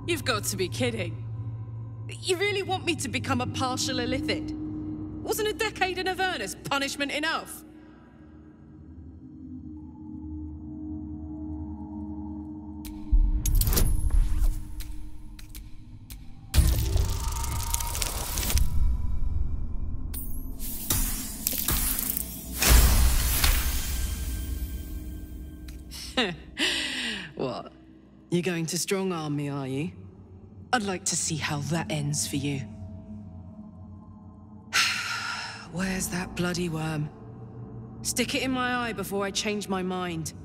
You've got to be kidding. You really want me to become a partial Illithid? Wasn't a decade in Avernus punishment enough? What? You're going to strong-arm me, are you? I'd like to see how that ends for you. Where's that bloody worm? Stick it in my eye before I change my mind.